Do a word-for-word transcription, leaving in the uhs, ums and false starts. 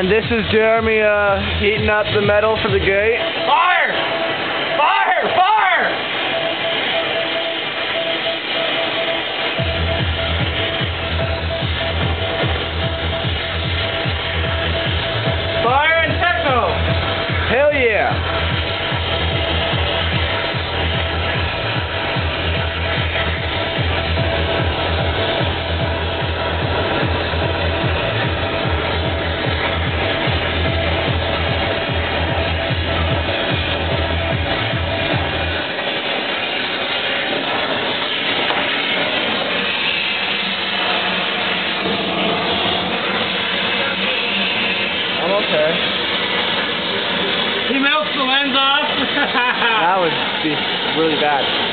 And this is Jeremy uh, heating up the metal for the gate. Fire! Fire! Fire! Fire and techno! Hell yeah! Okay. He melts the lens off. That would be really bad.